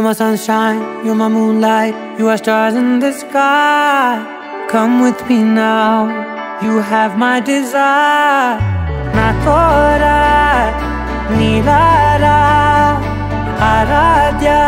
my sunshine, you're my moonlight, you are stars in the sky. Come with me now, you have my desire. Na tora, nilara, aradhya.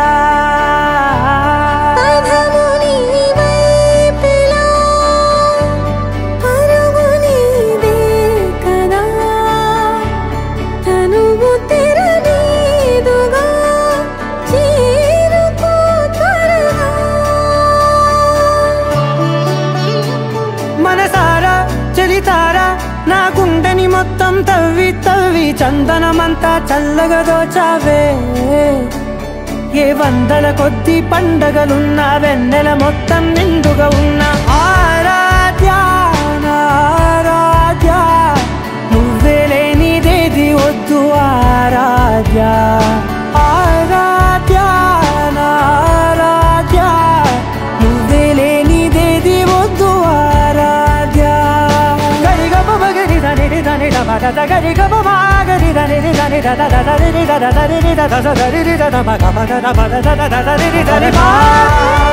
మనసారా చలితారా నా గుండెని మొత్తం తవ్వి తవ్వి చందనమంతా చల్లగా దోచావే. ఏ వందల కొద్ది పండగలున్న వెన్నెల మొత్తం నిండుగా ఉన్న ఆరాధ్య నా ఆరాధ్య, నువ్వే లేనిదేది వద్దు ఆరాధ్య. ఆరాధ్య నా ఆరాధ్య, నువ్వే లేనిదేది వద్దు ఆరాధ్య. గరిగమ గరి దని దని దమద గరిగమ గరి దని దని దద దని దద దని దద దని దద మగ మగ దద దని దని దని